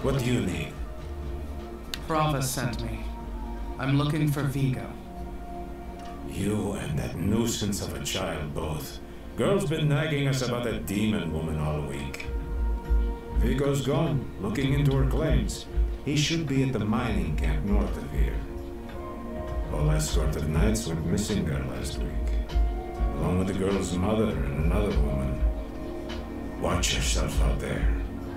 What do you need? Brava sent me. I'm looking for Vigo. You and that nuisance of a child both. Girl's been nagging us about that demon woman all week. Vigo's gone, looking into her claims. He should be at the mining camp north of here. Whole escort of knights went missing there last week, along with the girl's mother and another woman. Watch yourself out there.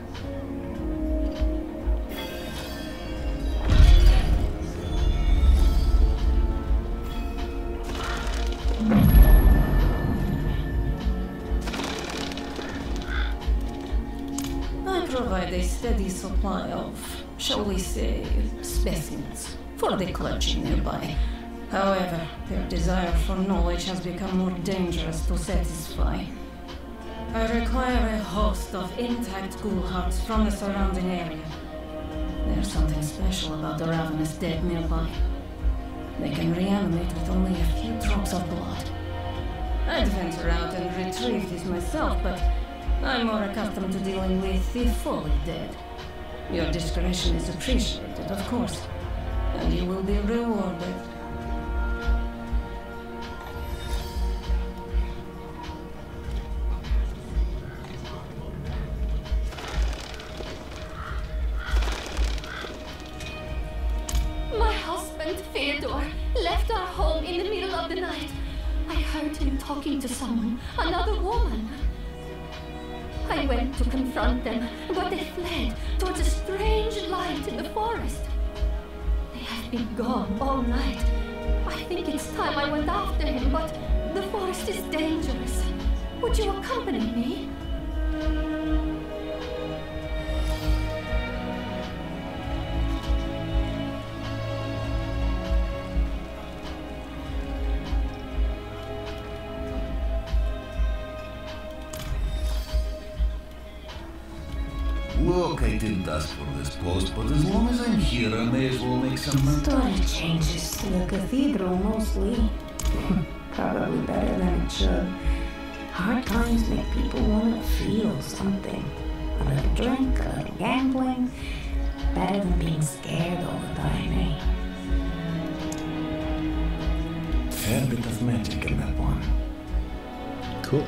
I provide a steady supply of, shall we say, specimens for the clergy nearby. However, their desire for knowledge has become more dangerous to satisfy. I require a host of intact ghoul hearts from the surrounding area. There's something special about the ravenous dead nearby. They can reanimate with only a few drops of blood. I'd venture out and retrieve these myself, but I'm more accustomed to dealing with the fully dead. Your discretion is appreciated, of course, and you will be rewarded. My husband, Theodore, left our home in the middle of the night. I heard him talking to someone, another woman. I went to confront them, but they fled towards a strange light in the forest. They have been gone all night. I think it's time I went after him, but the forest is dangerous. Would you accompany me? Look, I didn't ask for this post, but as long as I'm here, I may as well make some money. Story changes to the cathedral mostly. Probably better than it should. Hard times make people want to feel something. A little drink, a little gambling. Better than being scared all the time, eh? Fair bit of magic in that one. Cool.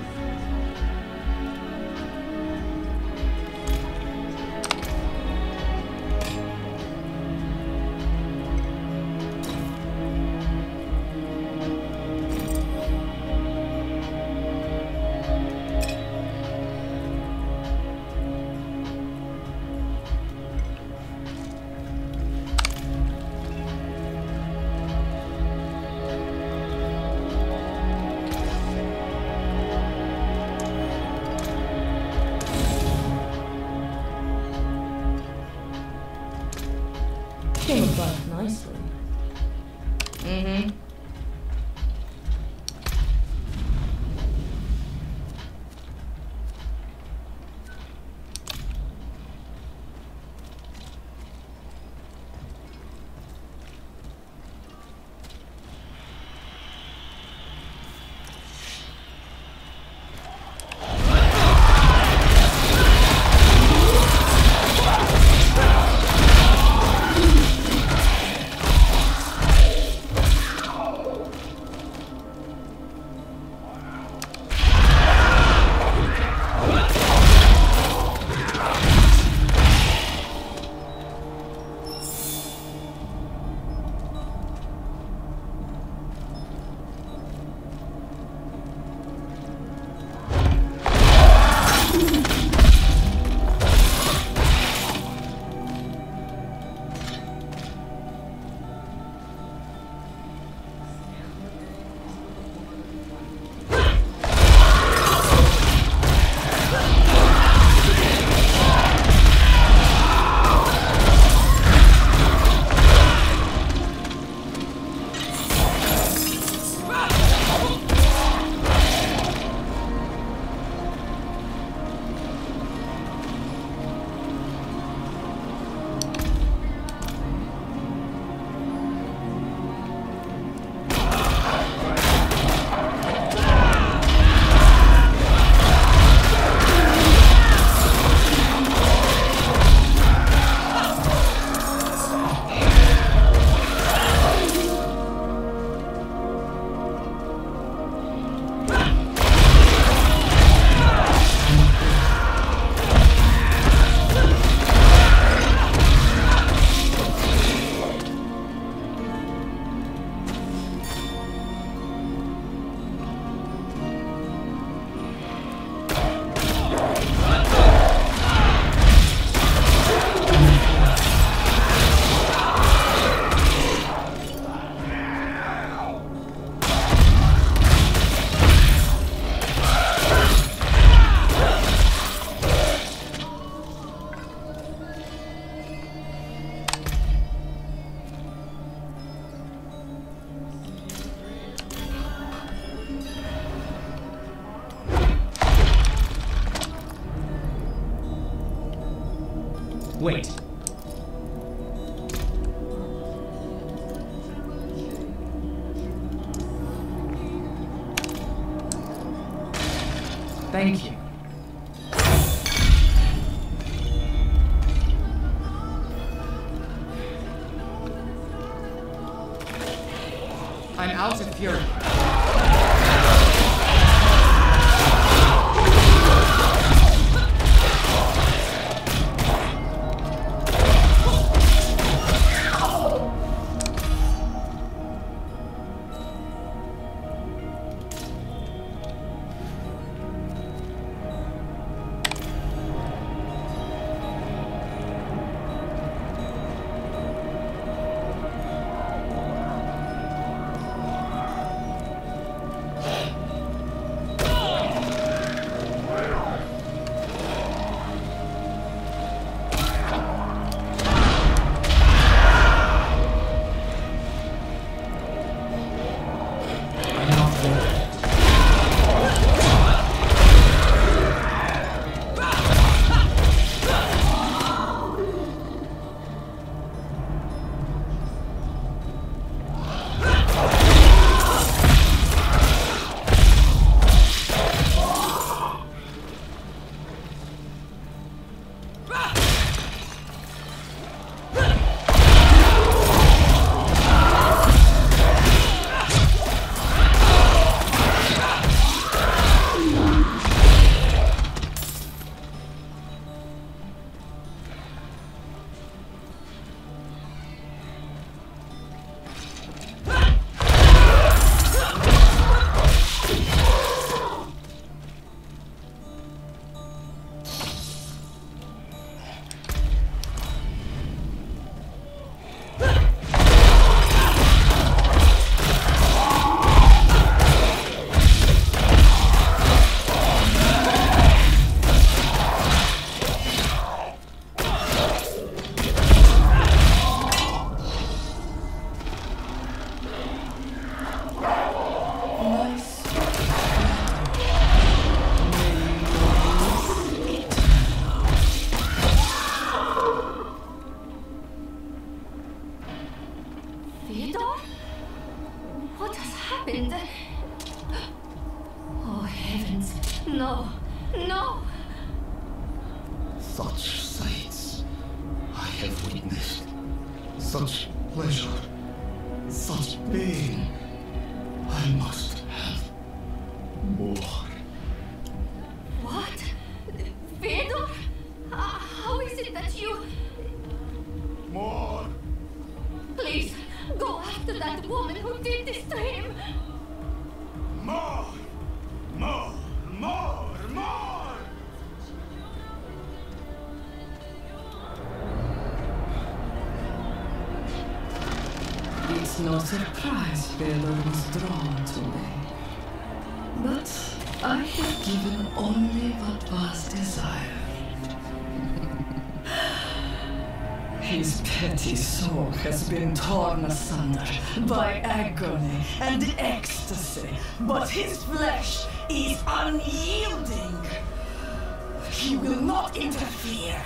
Came about nicely. Mm-hmm. Wait. Thank you. I'm out of fury. Oh, heavens. No. No! Such sights I have witnessed. Such pleasure. Such pain. I must have more. What? Fedor? How is it that you... More! Please, go after that woman who did this to him! More! More! More! More! It's no surprise Fedor was drawn to me. But I have given only what was desired. His petty soul has been torn asunder by agony and ecstasy, but his flesh is unyielding. He will not interfere.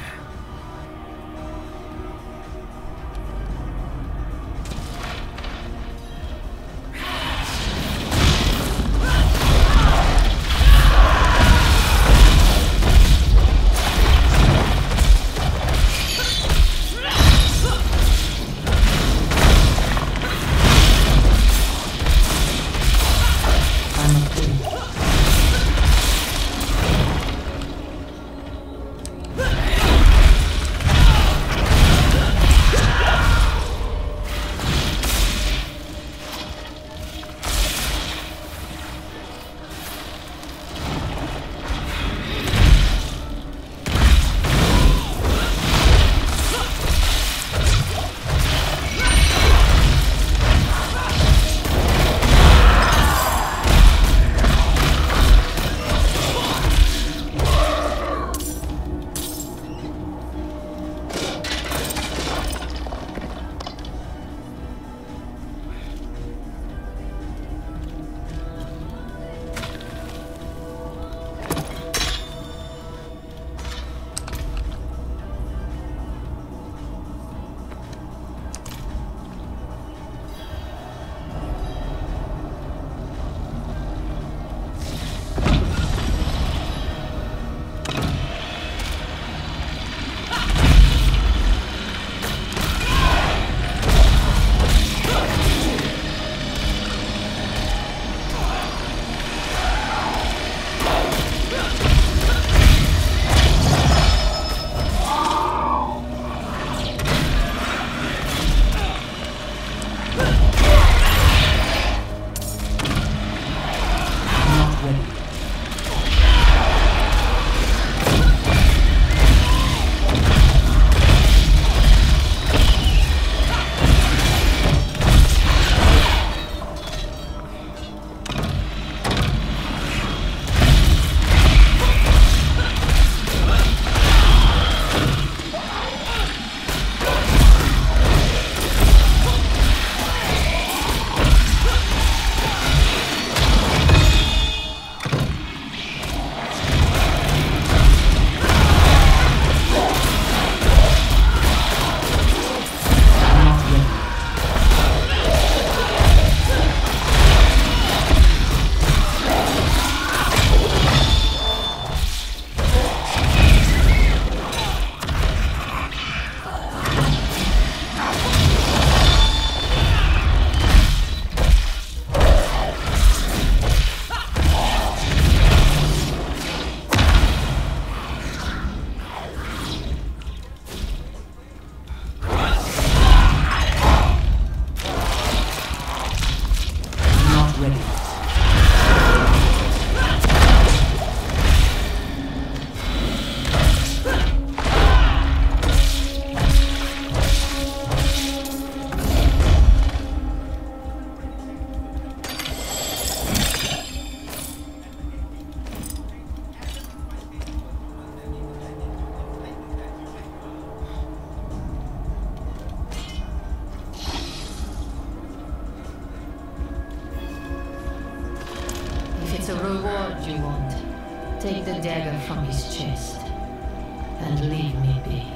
it's a reward you want, take the dagger from his chest and leave me be.